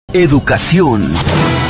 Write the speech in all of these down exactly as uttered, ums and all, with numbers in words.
Educación.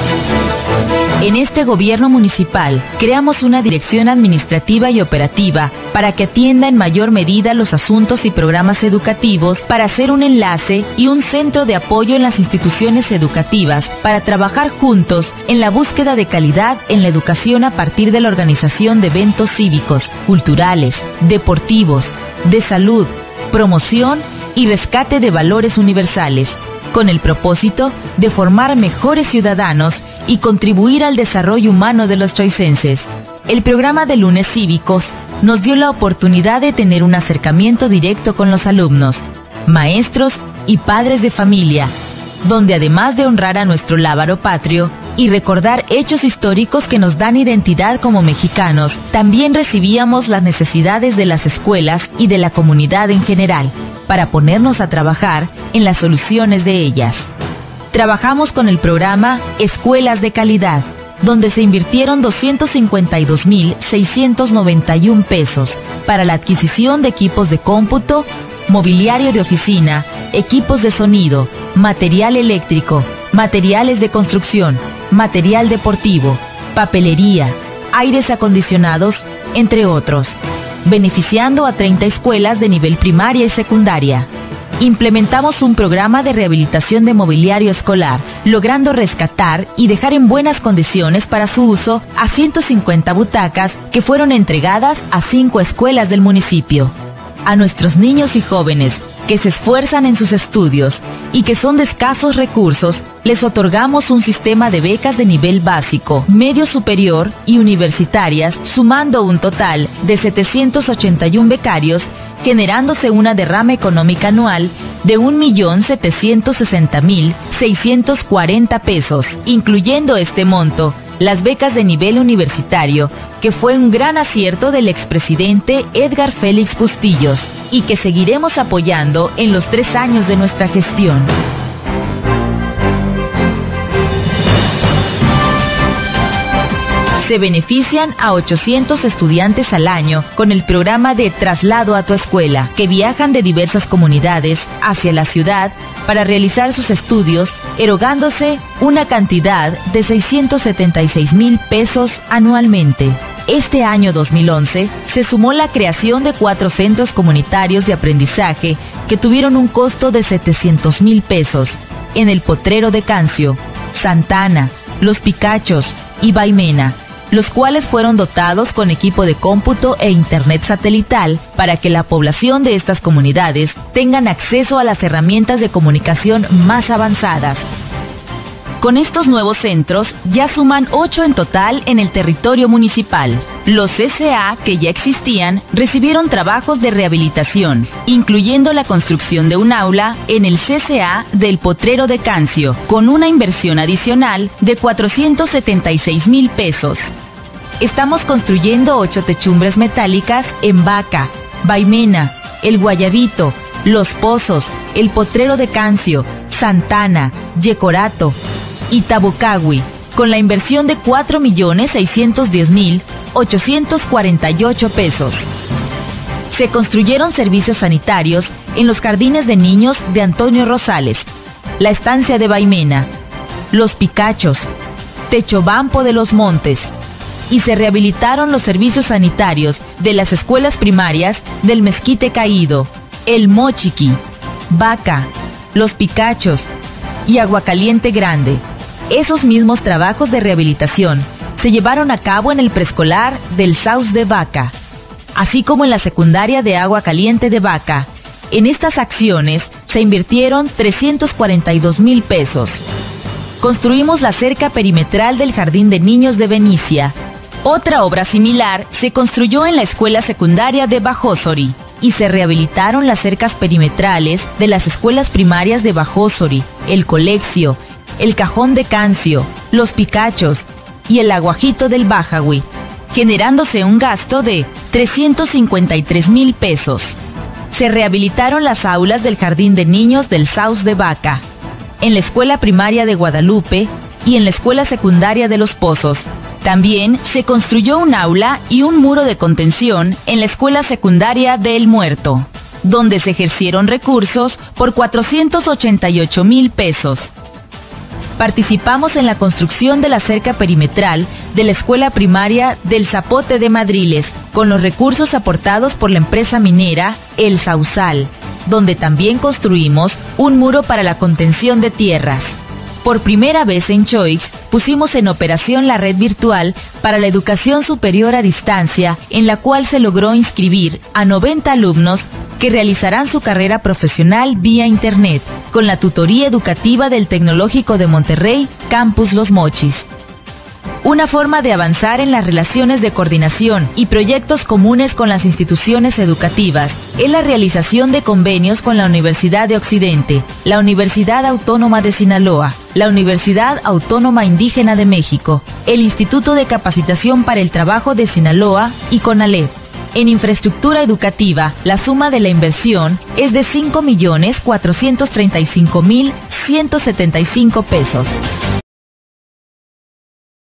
En este gobierno municipal, creamos una dirección administrativa y operativa para que atienda en mayor medida los asuntos y programas educativos, para hacer un enlace y un centro de apoyo en las instituciones educativas, para trabajar juntos en la búsqueda de calidad en la educación a partir de la organización de eventos cívicos, culturales, deportivos, de salud, promoción y rescate de valores universales, con el propósito de formar mejores ciudadanos y contribuir al desarrollo humano de los choicenses. El programa de Lunes Cívicos nos dio la oportunidad de tener un acercamiento directo con los alumnos, maestros y padres de familia, donde además de honrar a nuestro lábaro patrio y recordar hechos históricos que nos dan identidad como mexicanos, también recibíamos las necesidades de las escuelas y de la comunidad en general, para ponernos a trabajar en las soluciones de ellas. Trabajamos con el programa Escuelas de Calidad, donde se invirtieron doscientos cincuenta y dos mil seiscientos noventa y un pesos para la adquisición de equipos de cómputo, mobiliario de oficina, equipos de sonido, material eléctrico, materiales de construcción, material deportivo, papelería, aires acondicionados, entre otros, beneficiando a treinta escuelas de nivel primaria y secundaria. Implementamos un programa de rehabilitación de mobiliario escolar, logrando rescatar y dejar en buenas condiciones para su uso a ciento cincuenta butacas que fueron entregadas a cinco escuelas del municipio. A nuestros niños y jóvenes que se esfuerzan en sus estudios y que son de escasos recursos, les otorgamos un sistema de becas de nivel básico, medio superior y universitarias, sumando un total de setecientos ochenta y un becarios, generándose una derrama económica anual de un millón setecientos sesenta mil seiscientos cuarenta pesos, incluyendo este monto las becas de nivel universitario, que fue un gran acierto del expresidente Edgar Félix Bustillos y que seguiremos apoyando en los tres años de nuestra gestión. Se benefician a ochocientos estudiantes al año con el programa de Traslado a tu Escuela, que viajan de diversas comunidades hacia la ciudad para realizar sus estudios, erogándose una cantidad de seiscientos setenta y seis mil pesos anualmente. Este año dos mil once se sumó la creación de cuatro centros comunitarios de aprendizaje que tuvieron un costo de setecientos mil pesos en el Potrero de Cancio, Santana, Los Picachos y Baimena, los cuales fueron dotados con equipo de cómputo e internet satelital para que la población de estas comunidades tengan acceso a las herramientas de comunicación más avanzadas. Con estos nuevos centros ya suman ocho en total en el territorio municipal. Los C C A que ya existían recibieron trabajos de rehabilitación, incluyendo la construcción de un aula en el C C A del Potrero de Cancio, con una inversión adicional de cuatrocientos setenta y seis mil pesos. Estamos construyendo ocho techumbres metálicas en Vaca, Baimena, El Guayabito, Los Pozos, El Potrero de Cancio, Santana, Yecorato y Tabucagui, con la inversión de cuatro millones seiscientos diez mil ochocientos cuarenta y ocho pesos. Se construyeron servicios sanitarios en los jardines de niños de Antonio Rosales, la estancia de Baimena, Los Picachos, Techobampo de los Montes, y se rehabilitaron los servicios sanitarios de las escuelas primarias del Mezquite Caído, El Mochiqui, Vaca, Los Picachos y Aguacaliente Grande. Esos mismos trabajos de rehabilitación se llevaron a cabo en el preescolar del Saus de Vaca, así como en la secundaria de Agua Caliente de Vaca. En estas acciones se invirtieron trescientos cuarenta y dos mil pesos. Construimos la cerca perimetral del Jardín de Niños de Benicia. Otra obra similar se construyó en la escuela secundaria de Bajósori y se rehabilitaron las cercas perimetrales de las escuelas primarias de Bajósori, El Colegio, El Cajón de Cancio, Los Picachos y El Aguajito del Bajagüí, generándose un gasto de trescientos cincuenta y tres mil pesos. Se rehabilitaron las aulas del Jardín de Niños del Saus de Vaca, en la escuela primaria de Guadalupe y en la escuela secundaria de Los Pozos. También se construyó un aula y un muro de contención en la escuela secundaria de El Muerto, donde se ejercieron recursos por cuatrocientos ochenta y ocho mil pesos. participamos en la construcción de la cerca perimetral de la escuela primaria del Zapote de Madriles, con los recursos aportados por la empresa minera El Sausal, donde también construimos un muro para la contención de tierras. Por primera vez en Choix, pusimos en operación la red virtual para la educación superior a distancia, en la cual se logró inscribir a noventa alumnos que realizarán su carrera profesional vía Internet, con la tutoría educativa del Tecnológico de Monterrey, Campus Los Mochis. Una forma de avanzar en las relaciones de coordinación y proyectos comunes con las instituciones educativas es la realización de convenios con la Universidad de Occidente, la Universidad Autónoma de Sinaloa, la Universidad Autónoma Indígena de México, el Instituto de Capacitación para el Trabajo de Sinaloa y CONALEP. En infraestructura educativa, la suma de la inversión es de cinco millones cuatrocientos treinta y cinco mil ciento setenta y cinco pesos.